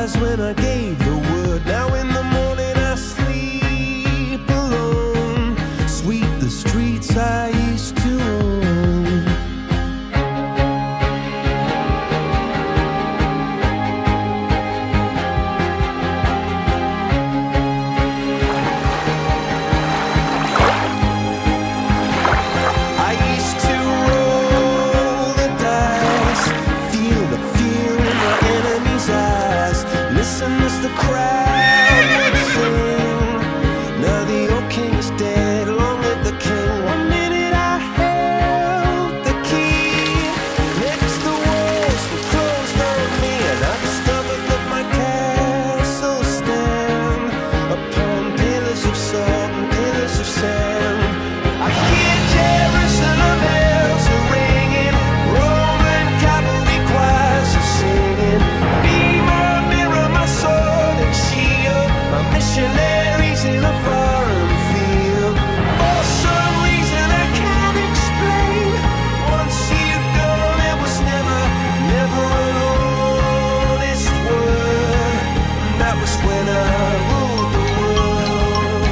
rise when I gave the word. Now in the morning I sleep alone. Sweep the streets I used to own. I used to roll the dice, feel the fear in my enemy's eyes, listen as the crowd would sing. Now the old king is dead, long live the king. One minute I held the key, next the walls were closed on me, and I discovered that my castle stand upon pillars of salt and pillars of sand. I hear Jerusalem bells are ringing, Roman cavalry choirs are singing. Be my mirror, my sword and shield, my missionaries in a foreign field. For some reason I can't explain, once you've gone it was never, never an honest word. And that was when I ruled the world.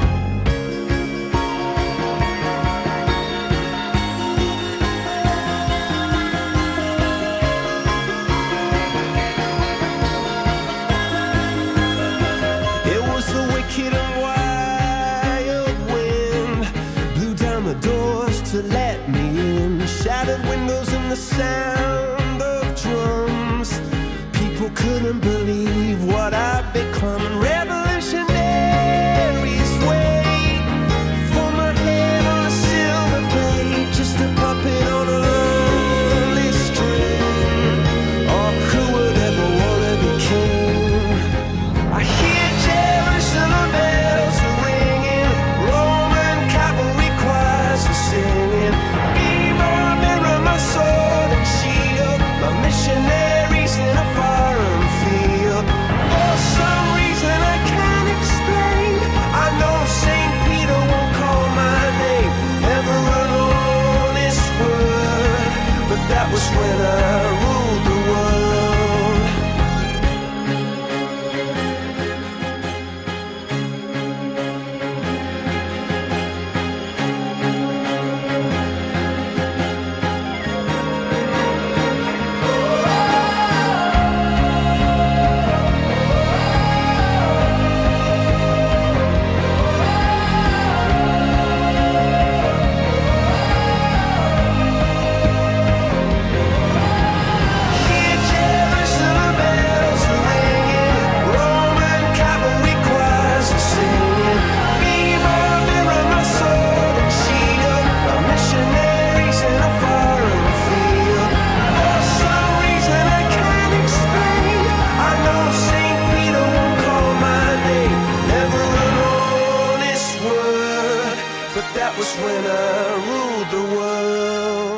It was the wicked and wild wind, blew down the doors to let me in, shattered windows and the sound of drums. People couldn't believe what I'd become. Revolutionaries wait for my head on a silver plate, just a puppet on a lonely string. Oh, who would ever want to be king? I hear Jerusalem bells are ringing, Roman cavalry choirs are singing. Be my mirror, my sword and shield, my missionaries in a foreign field. For some reason I can't explain, I know St. Peter won't call my name, never an honest word. But that was when I ruled the world. Hear Jerusalem bells are ringing, Roman cavalry choirs are singing. Be my mirror, my sword and shield, my missionaries in a foreign field. For some reason I can't explain, I know St. Peter won't call my name, never an honest word. But that was when I ruled the world.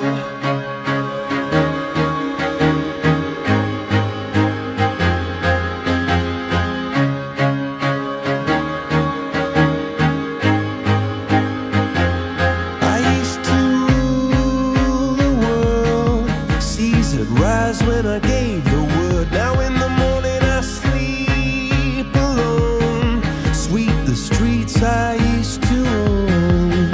I used to rule the world, seas would rise when I gave the word. Now in the morning I sleep alone, sweep the streets I used to own.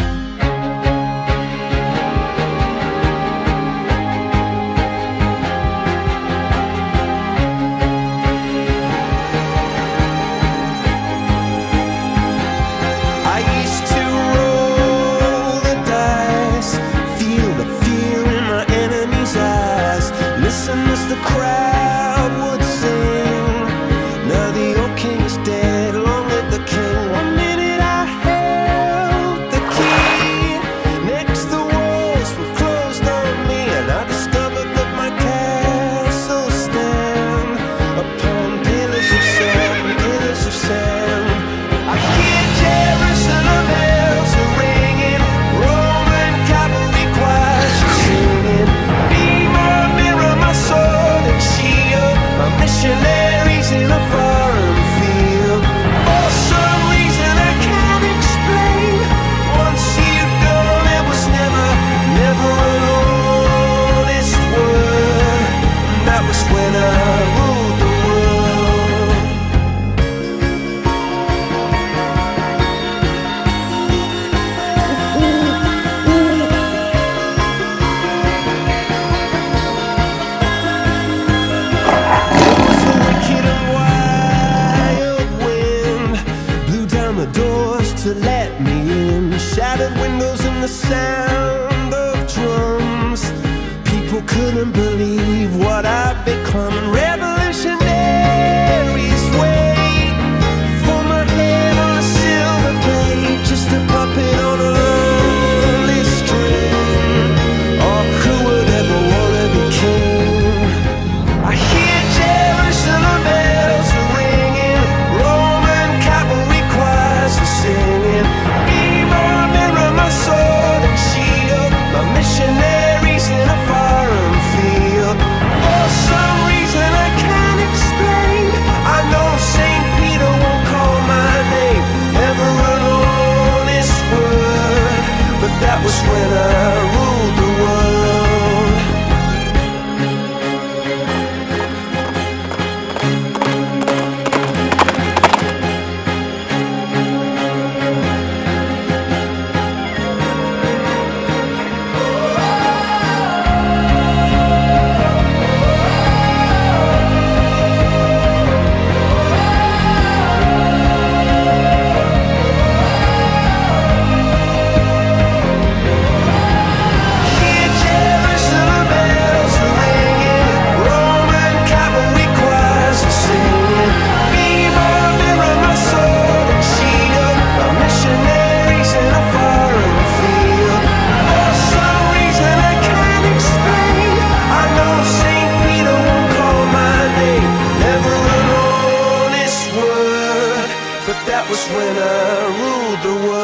I used to roll the dice, feel the fear in my enemy's eyes, listen as the crowd would sing. Now the old king is dead, long live the king. One minute I held the key, next the walls were closed on me, and I discovered that my castle stand upon pillars of salt and pillars of sand. I hear Jerusalem bells are ringing, Roman cavalry choirs are singing. Be my mirror, my sword and shield, was when I ruled the world.